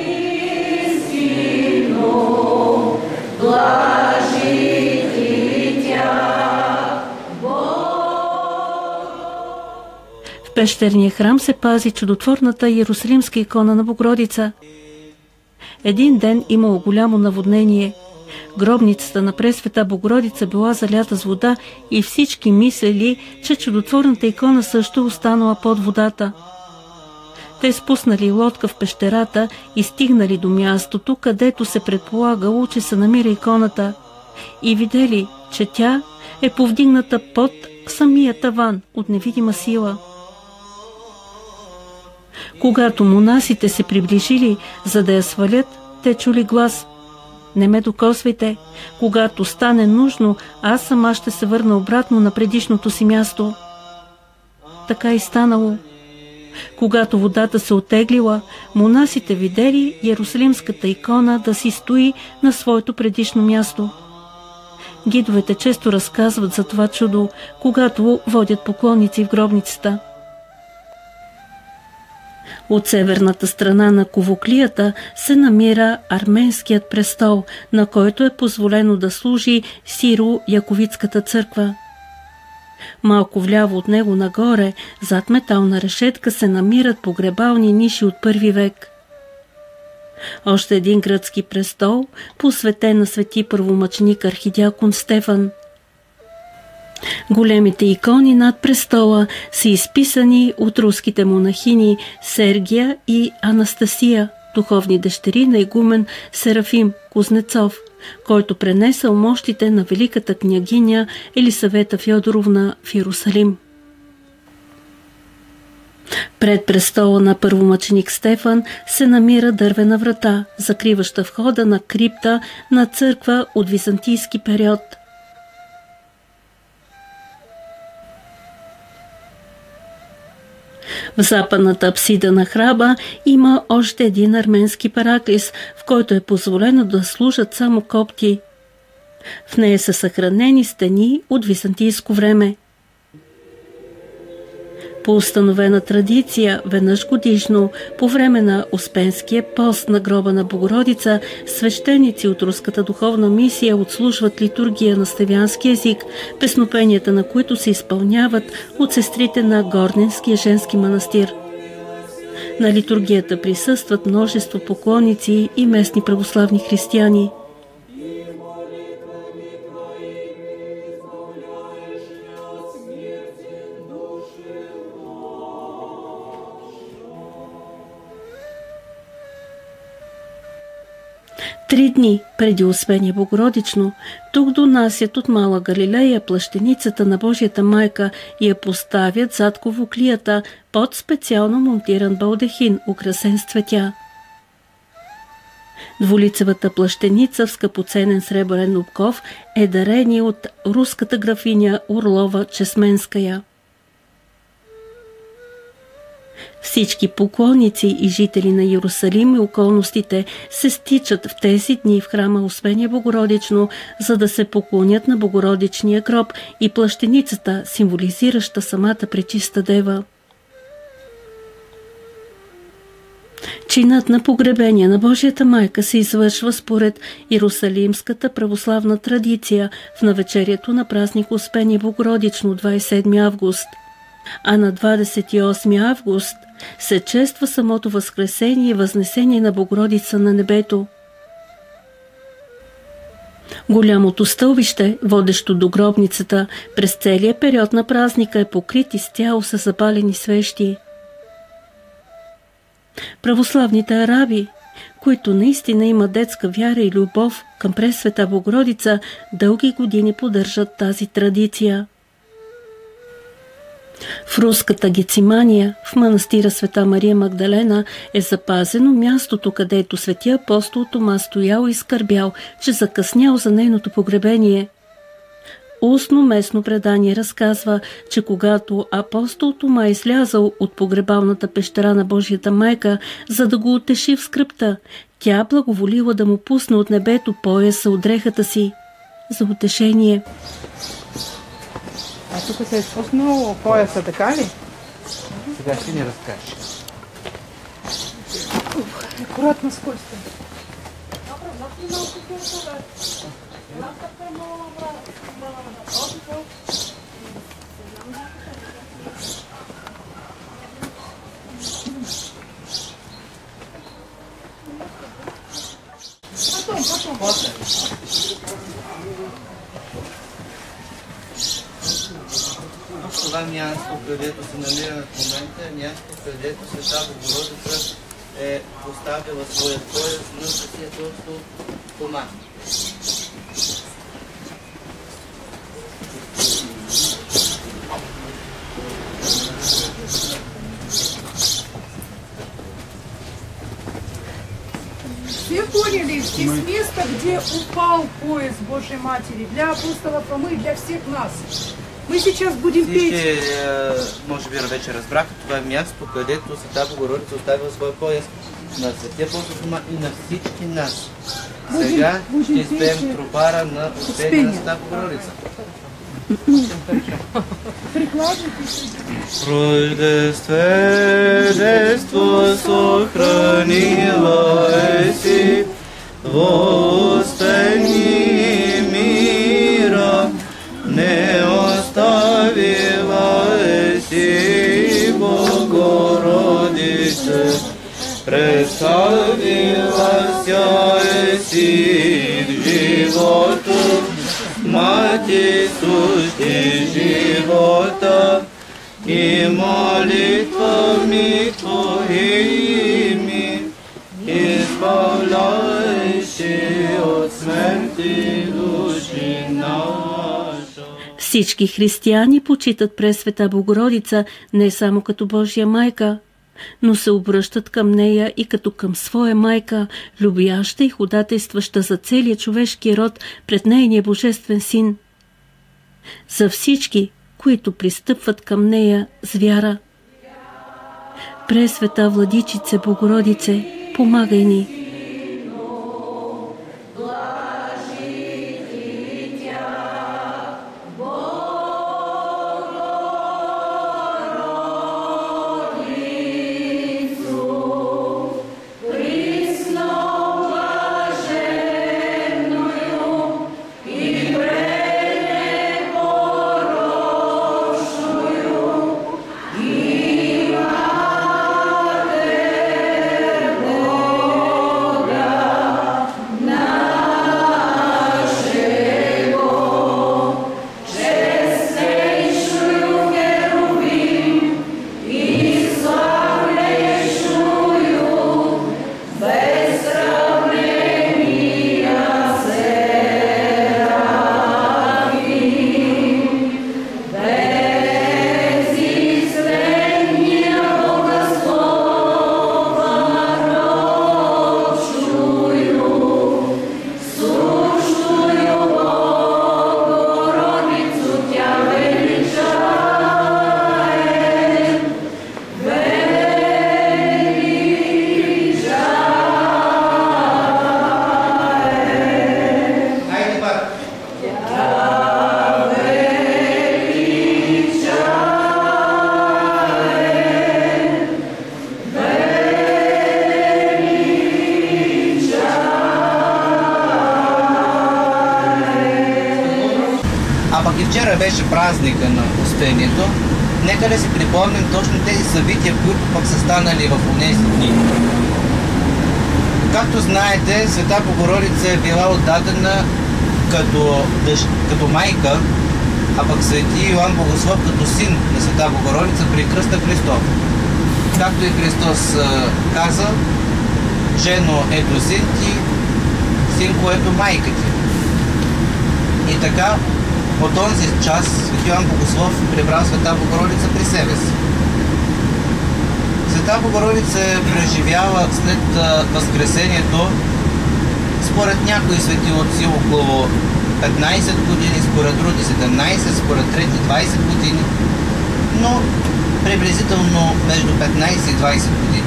В пещерния храм се пази чудотворната иерусалимска икона на Богородица. Един ден имало голямо наводнение. Гробницата на Пресвета Богородица била залята с вода и всички мислели, че чудотворната икона също останала под водата. Те спуснали лодка в пещерата и стигнали до мястото, където се предполагало, че се намира иконата, и видели, че тя е повдигната под самия таван от невидима сила. Когато монасите се приближили, за да я свалят, те чули глас: „Не ме докосвайте, когато стане нужно, аз сама ще се върна обратно на предишното си място.“ Така и станало. Когато водата се отеглила, монасите видели Иерусалимската икона да си стои на своето предишно място. Гидовете често разказват за това чудо, когато водят поклонници в гробницата. От северната страна на Ковоклията се намира Арменският престол, на който е позволено да служи Сиро-Яковитската църква. Малко вляво от него нагоре, зад метална решетка, се намират погребални ниши от първи век. Още един гръцки престол, посветен на свети първомъченик архидиакон Стефан. Големите икони над престола са изписани от руските монахини Сергия и Анастасия, духовни дъщери на игумен Серафим Кузнецов, който пренесъл мощите на великата княгиня Елисавета Фьодоровна в Иерусалим. Пред престола на първомъченик Стефан се намира дървена врата, закриваща входа на крипта на църква от византийски период. В западната апсида на храма има още един арменски параклис, в който е позволено да служат само копти. В нея са съхранени стени от византийско време. По установена традиция, веднъж годишно, по време на Успенския пост на гроба на Богородица, свещеници от руската духовна мисия отслужват литургия на славянски език, песнопенията на които се изпълняват от сестрите на Горненския женски манастир. На литургията присъстват множество поклонници и местни православни християни. Три дни преди Успение Богородично, тук донасят от Мала Галилея плащеницата на Божията майка и я поставят зад ковоклията под специално монтиран балдехин, украсен с цветя. Двулицевата плащеница в скъпоценен сребърен обков е дарение от руската графиня Орлова Чесменская. Всички поклонници и жители на Иерусалим и околностите се стичат в тези дни в храма Успение Богородично, за да се поклонят на Богородичния гроб и плащеницата, символизираща самата Пречиста Дева. Чинът на погребение на Божията майка се извършва според Иерусалимската православна традиция в навечерието на празник Успение Богородично, двадесет и седми август. А на двадесет и осми август се чества самото възкресение и възнесение на Богородица на небето. Голямото стълбище, водещо до гробницата, през целия период на празника е покрит изцяло с запалени свещи. Православните араби, които наистина имат детска вяра и любов към Пресвета Богородица, дълги години поддържат тази традиция. В руската Гецимания, в манастира Света Мария Магдалена, е запазено мястото, където светия апостол Тома стоял и скърбял, че закъснял за нейното погребение. Устно местно предание разказва, че когато апостол Тома излязал от погребалната пещера на Божията майка, за да го утеши в скръбта, тя благоволила да му пусне от небето пояса от дрехата си за утешение. А тук се е спуснал пояса, така ли? Сега ще ни разкажеш. Акуратно скоростта. Това място, където се намираме в момента, е място, където Света Богородица е поставила своя пояс на светия апостол Тома. Все поняли, здесь место, где упал пояс Божьей Матери для апостола Фомы и для всех нас. Мы сейчас будем петь. Всички, може би вече разбраха, това е място, където Света Богородица оставила своя пояс на светия апостол Тома и на всички нас. Сега ще изпеем тропара на Успение на Света Богородица. Рождество сохранила си в Успение мира, не оставила си Богородице, представила ся си в животу, Мати сущи живота, и молитвами Твоими избавляйся от смерти души наша. Всички християни почитат Пресвета Богородица не само като Божия майка, но се обръщат към нея и като към своя майка, любяща и ходатайстваща за целия човешки род пред нейния Божествен Син. За всички, които пристъпват към нея с вяра. Пресвета Владичице Богородице, помагай ни! И вчера беше празника на Успението. Нека да си припомним точно тези събития, които пък са станали в онези дни. Както знаете, Света Богородица е била отдадена като, като майка, а пък Свети Йоан Богослов като син на Света Богородица при кръста Христов. Както и Христос каза: жено, ето син ти, син, което майка ти. И така, от този час Свети Йоан Богослов прибрал Света Богородица при себе си. Света Богородица е преживяла след Възкресението, според някои свети отци, около петнайсет години, според други седемнайсет, според трети двайсет години, но приблизително между петнайсет и двайсет години.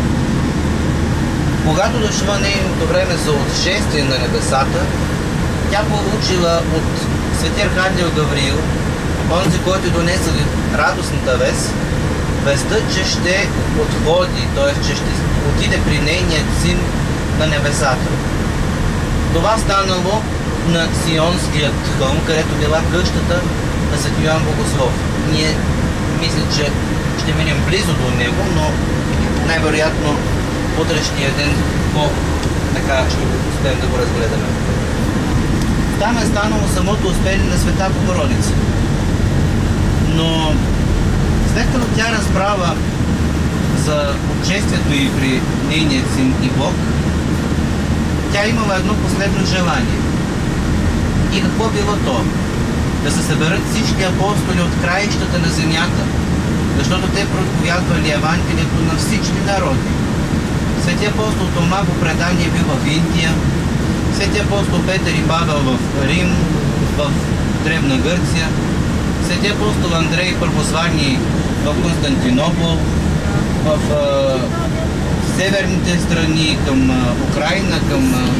Когато дошла нейното време за отшествие на небесата, тя получила от Свети Архангел Гавриил, онзи, който донесъл радостната вест, вестта, че ще отходи, т.е. че ще отиде при нейният син на небесата. Това станало на Сионският хълм, където била къщата на Свети Йоан Богослов. Ние мисля, че ще минем близо до него, но най-вероятно утрешния ден по-така ще успеем да го разгледаме. Там е станало самото успение на Света Богородица. Но след като тя разбрала за отчествието и при нейният син и Бог, тя имала едно последно желание. И какво било то? Да се съберат всички апостоли от краищата на земята, защото те проповядвали Евангелието на всички народи. Свети апостол Тома по предание бил в Индия, Свети апостол Петър и Павел в Рим, в Древна Гърция, Свети апостол Андрей Първозвани в Константинопол, в а, северните страни, към а, Украина, към а,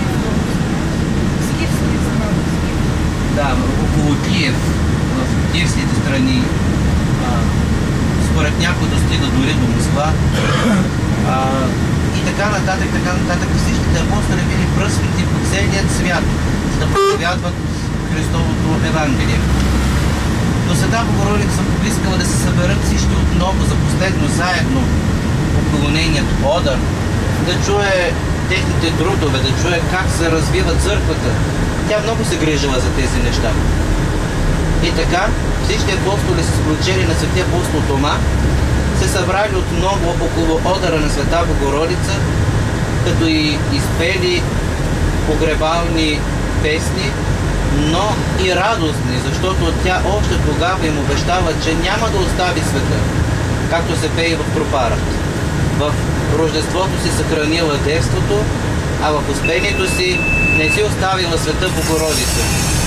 да, около Киев, в киевските страни, а, според някой достига дори до Москва. А, и така нататък, така нататък. Всичките апостоли били пръснати по целият свят, за да проповядват Христовото Евангелие. Но Света Богородица поискала да се съберат всички отново за последно заедно около нейният одър, да чуе техните трудове, да чуе как се развива църквата. Тя много се грижила за тези неща. И така всички апостоли, с изключение на Светия апостол Тома, се събрали отново около одъра на Света Богородица, като и изпели погребални песни, но и радостни, защото тя още тогава им обещава, че няма да остави света, както се пее в тропарът. В рождеството си съхранила девството, а в успението си не си оставила Света Богородица.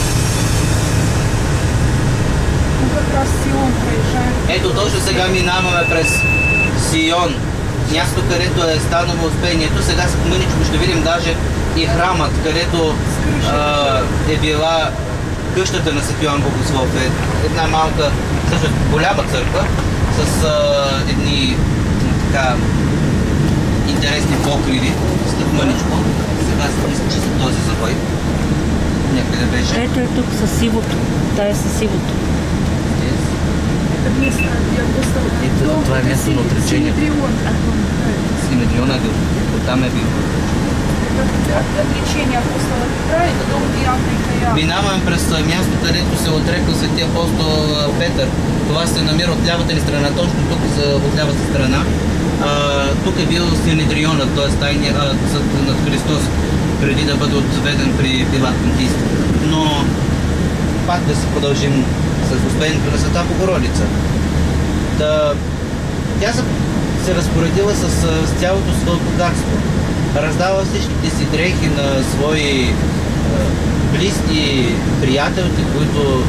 Ето точно сега минаваме през Сион, място, където е станало успението. Сега мъничко ще видим даже и храмът, където а, е била къщата на Свети Йоан Богослов. Е една малка, също голяма църква, с а, едни така интересни покриви, след мъничко. Сега се мисля, че са този завой. Някъде беше. Ето е тук със сивото. Тая е със сивото. Ето, това е място на отречението. Синедрион Агъл. Оттам е бил. Отречение апостола Петра и Иоанна. Минаваме през място, където се отрекал Светия апостол Петър. Това се намира от лявата ни страна, точно тук от лявата страна. А, тук е бил Синедрионът, т.е. тайният съд над Христос, преди да бъде отведен при Пилат Понтийски. Но пак да се продължим с успението на Света Богородица. Да, тя се, се разпоредила с, с цялото свое богатство. Раздава всичките си дрехи на свои е, близки приятелки, които е,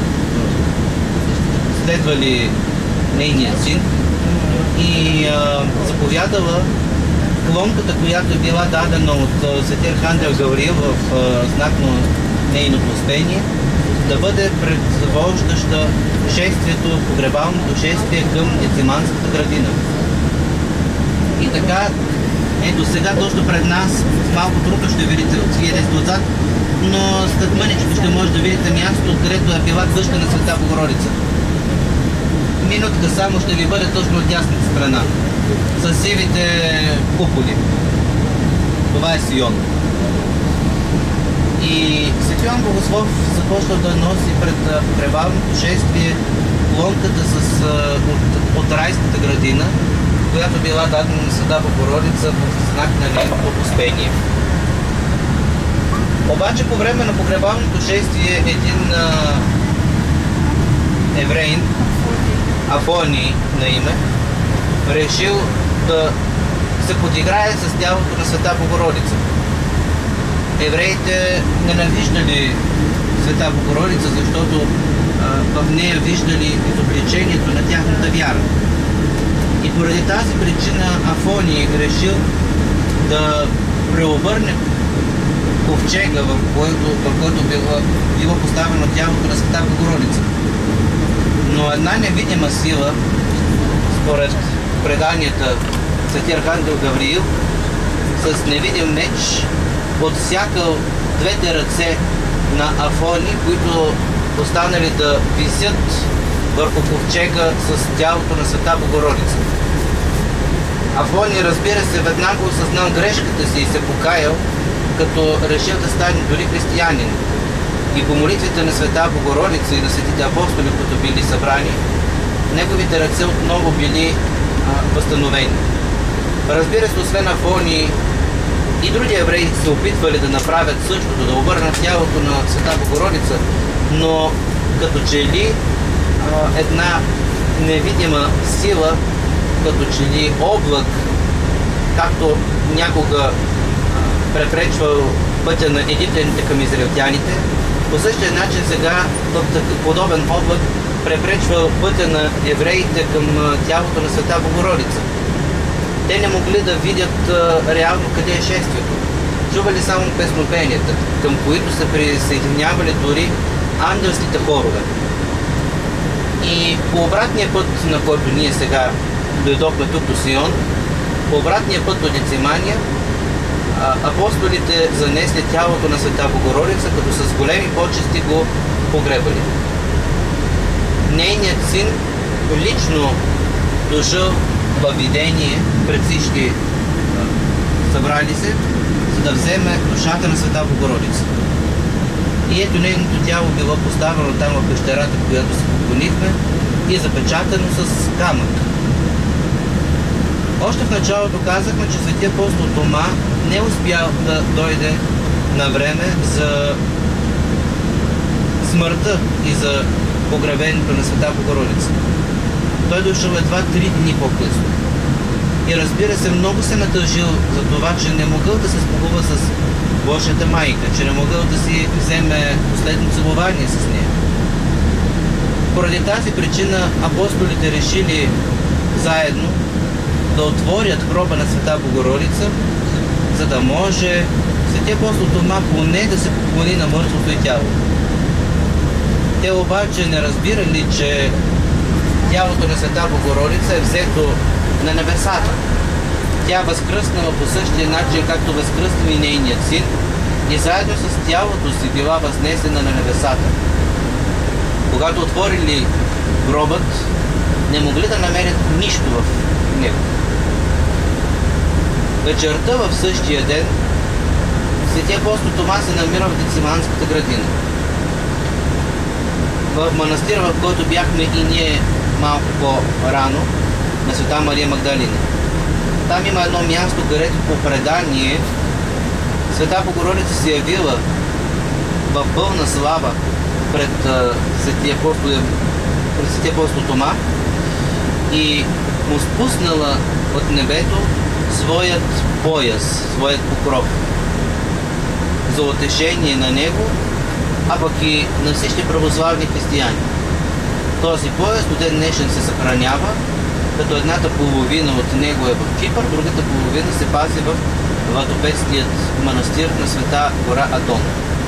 следвали нейния син, и е, заповядала клонката, която е била дадена от Свети Архангел Гавриил в е, знак на нейното успение, да бъде предвождаща шествието, погребалното шествие към Гециманската градина. И така, ето сега точно пред нас, малко трудно ще видите от свидетелство отзад, но след мъничко ще може да видите място, където е била къща на Света Богородица. Минутка само ще ви бъде точно от дясната страна, с сивите куполи. Това е Сион. И Свети Йоан Богослов започва да носи пред погребалното шествие колонката с, от, от райската градина, която била дадена на Света Богородица в знак на нейното успение. Обаче по време на погребалното шествие един а, евреин, Афоний на име, решил да се подиграе с тялото на Света Богородица. Евреите ненавиждали Света Богородица, защото а, в нея виждали изобличението на тяхната вяра. И поради тази причина Афоний решил да преобърне ковчега, в който, в който било, било поставено тялото на Света Богородица. Но една невидима сила, според преданията, Свети Архангел Гавриил, с невидим меч отсякал двете ръце на Афоний, които останали да висят върху ковчега с тялото на Света Богородица. Афоний, разбира се, веднага осъзнал грешката си и се покаял, като решил да стане дори християнин. И по молитвите на Света Богородица и на светите апостоли, които били събрани, неговите ръце отново били а, възстановени. Разбира се, освен Афоний, и други евреи се опитвали да направят същото, да обърнат тялото на Света Богородица, но като че ли а, една невидима сила, като че ли облак, както някога препречвал пътя на египтяните към израелтяните, по същия начин сега в подобен облак препречвал пътя на евреите към тялото на Света Богородица. Те не могли да видят а, реално къде е шествието. Чували само песнопенията, към които се присъединявали дори ангелските хорове. И по обратния път, на който ние сега дойдохме тук до Сион, по обратния път до Гецимания, апостолите занесли тялото на Света Богородица, като с големи почести го погребали. Нейният син лично дошъл във видение пред всички събрали се, за да вземе душата на Света Богородица. И ето нейното тяло било поставено там в пещерата, в която се поклонихме, и запечатано с камък. Още в началото казахме, че свети апостол Тома не успял да дойде на време за смъртта и за погребението на Света Богородица. Той дошъл едва три дни по-късно. И разбира се, много се натъжил за това, че не могъл да се спогува с Божията майка, че не могъл да си вземе последно целувание с нея. Поради тази причина апостолите решили заедно да отворят гроба на Света Богородица, за да може свети апостол Тома поне да се поклони на мъртвото и тяло. Те обаче не разбирали, че тялото на Света Богородица е взето на небесата. Тя възкръснала по същия начин, както възкръсна и нейният син, и заедно с тялото си била възнесена на небесата. Когато отворили гробът, не могли да намерят нищо в него. Вечерта в същия ден свети апостол Тома се намира в Гециманската градина. В манастира, в който бяхме и ние малко по-рано, на Света Мария Магдалина. Там има едно място, където по предание Света Богородица се явила в пълна слава пред свети апостол, пред свети апостол Тома и му спуснала от небето своят пояс, своят покров за утешение на него, а пък и на всички православни християни. Този пояс до ден днешен се съхранява, като едната половина от него е в Кипър, другата половина се пази в Владопетският манастир на Света гора Адон.